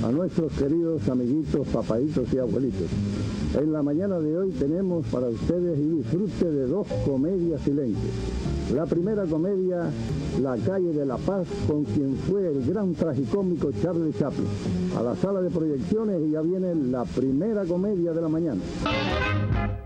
a nuestros queridos amiguitos, papaitos y abuelitos. En la mañana de hoy tenemos para ustedes y disfrute de dos comedias silentes. La primera comedia, La calle de la Paz, con quien fue el gran tragicómico Charlie Chaplin. A la sala de proyecciones y ya viene la primera comedia de la mañana.